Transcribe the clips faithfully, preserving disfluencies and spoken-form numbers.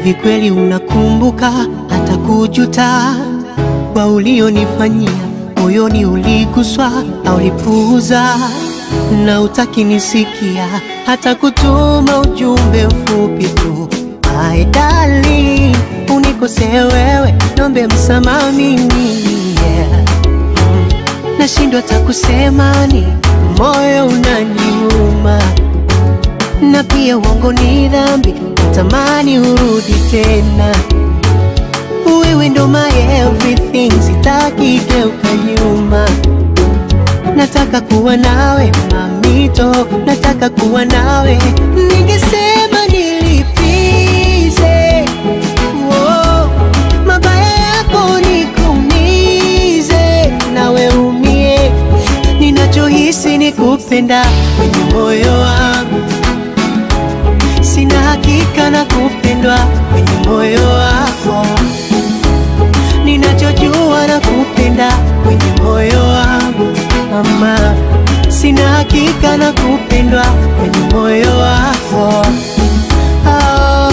Hivi kweli unakumbuka hata kujuta kwa ulionifanyia? Moyoni uliguswa au ulipuuza na utaki nisikia hata kutuma ujumbe mfupi tu? My darling, unikosea wewe, nombe msamaha mimi, yeah. Nashindwa hata kusema ni moyo unaniuma, na pia uongo ni dhambi, natamani urudi tena. Wewe ndo my everything, sitaki geuka nyuma. Nataka kuwa nawe mamito, nataka kuwa nawe. Ningesema nilipize, oh, mabaya yako nikuumize, nawe umie. Ninachohisi ni kupenda kwenye moyo wangu, sina hakika na kupendwa kwenye moyo wako. Ninachojua na kupenda kwenye moyo wangu, mama, sina hakika na kupendwa kwenye moyo wako. Ah,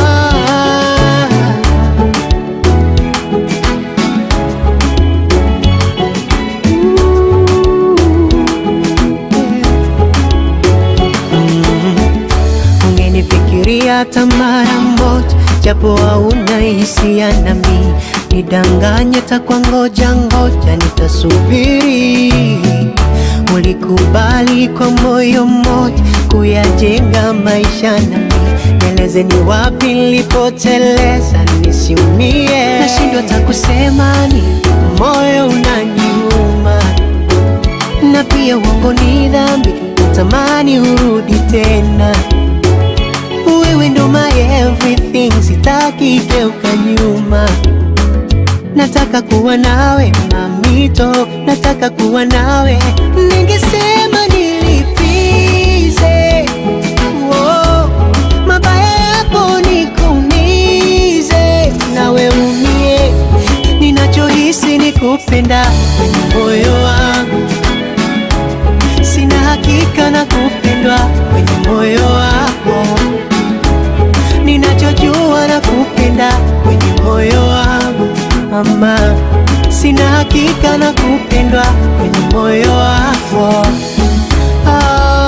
ungenifikiria hata mara moja, japo hauna hisia nami, nidanganye takwa ngoja ngoja nitasubiri. Ulikubali kwa moyo mmoja kuyajenga maisha nami, nieleze ni wapi nilipoteleza nisiumie. Nashindwa hata kusema ni moyo unaniuma, na pia uongo ni dhambi, natamani urudi tena. Wewe ndo my everything, sitaki geuka nyuma. Nataka kuwa nawe mamito, nataka kuwa nawe. Ningesema nilipize, oh, mabaya yako nikuumize, nawe umie. Ninachohisi ni kupenda kwenye moyo wangu, sina hakika na kupendwa kwenye moyo wako. Ninachojua na kupenda kwenye moyo wangu, mama, sina hakika na kupendwa kwenye moyo wako. Ah,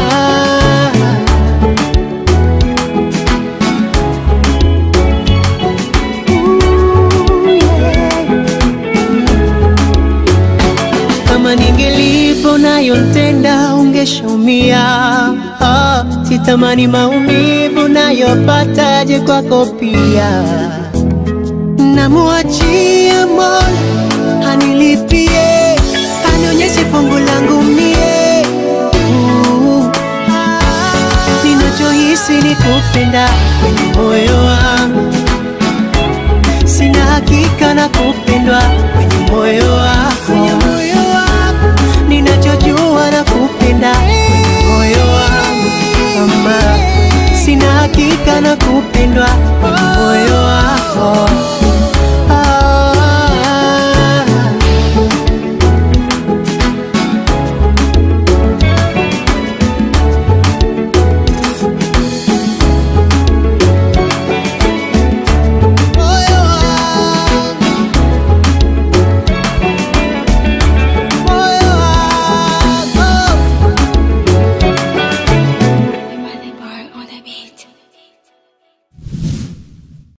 ooh, yeah. Kama ningelipo nayo ntenda ungeshaumia. Ah, sitamani maumivu nayopataje kwako pia. Namuachia Mola anilipie, anionyeshe fungu langu mie. uh, Ninachohisi ni kupenda kwenye moyo wangu, sina hakika na kupenda